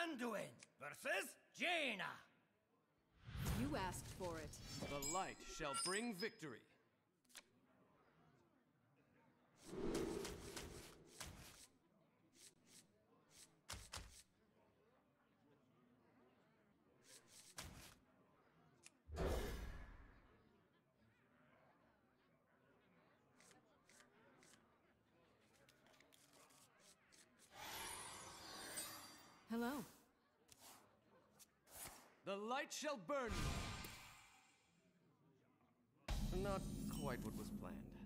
Anduin versus Jaina. You asked for it. The light shall bring victory. Hello. The light shall burn you. Not quite what was planned.